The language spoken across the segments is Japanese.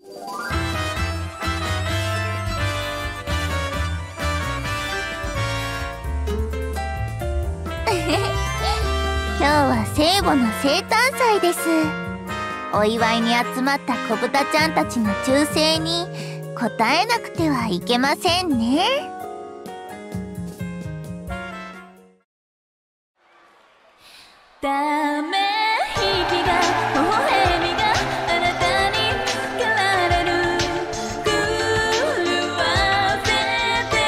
今日は聖母の生誕祭です。お祝いに集まった子豚ちゃんたちの忠誠に応えなくてはいけませんね。 ため息が微笑みがあなたに変われる狂わせて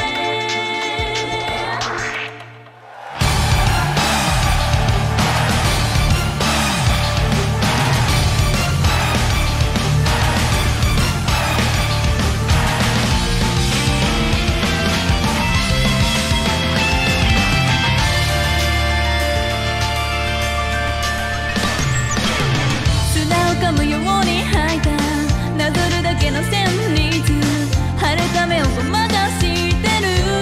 噛むように吐いたなぞるだけの旋律晴れた目をごまかしてる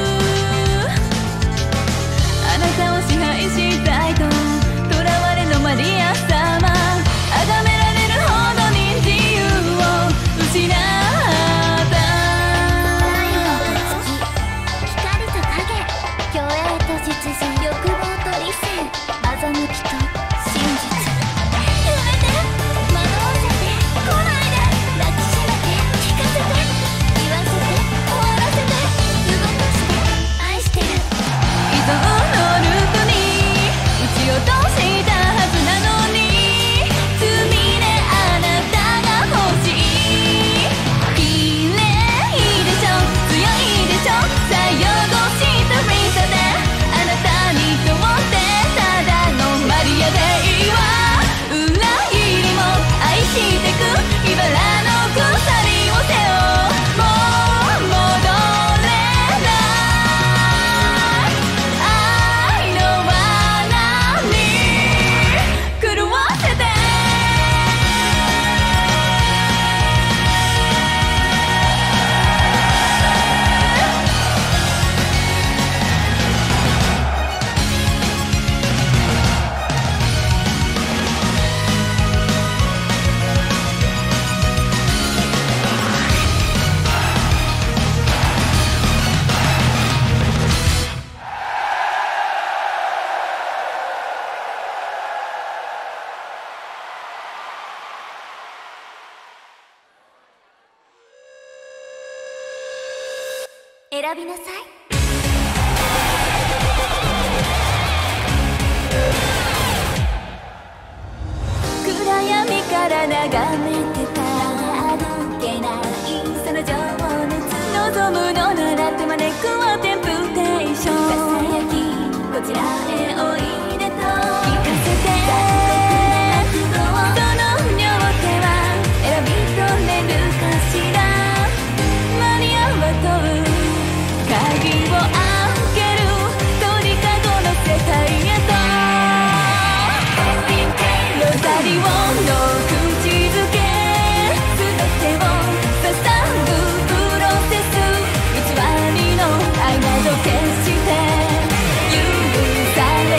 あなたを支配したいと囚われのマリア様崇められるほどに自由を失った光と影、虚栄と実情、欲望と理性、欺きと真実。選びなさい。暗闇から眺めてたあどけないその情熱望むのなら手招くはテンプテーションささやきこちらへおいでと聞かせてその両手は選び取れるかしら間に合うは問う鍵を開ける鳥かごの世界へとロザリオの口づけ全てを捧ぐプロセス偽りの愛など決して許され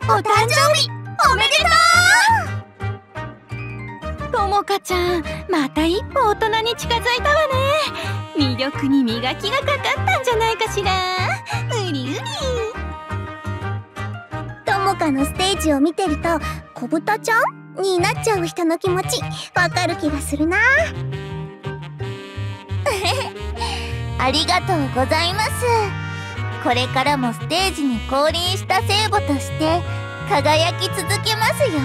お誕生日おめでとう。 ともかちゃん、また一歩大人に近づいたわね。魅力に磨きがかかったんじゃないかしら。うりうり。 ともかのステージを見てると、こぶたちゃんになっちゃう人の気持ちわかる気がするな。ありがとうございます。これからもステージに降臨した聖母として輝き続けますよ。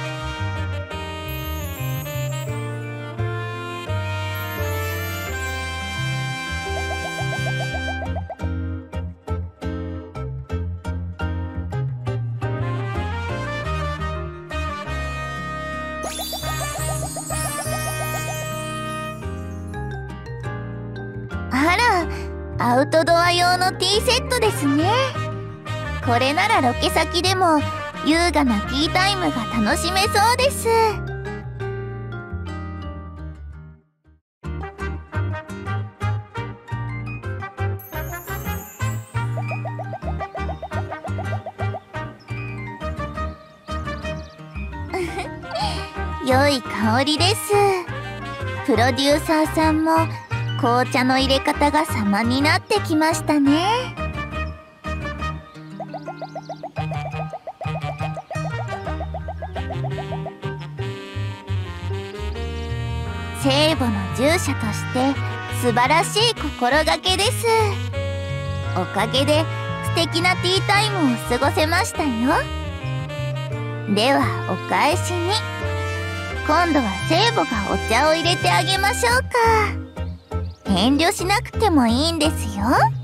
あら、アウトドア用のティーセットですね。これならロケ先でも優雅なティータイムが楽しめそうです。良い香りです。プロデューサーさんも紅茶の入れ方が様になってきましたね。聖母の従者として素晴らしい心がけです。おかげで素敵なティータイムを過ごせましたよ。ではお返しに今度は聖母がお茶を入れてあげましょうか。遠慮しなくてもいいんですよ。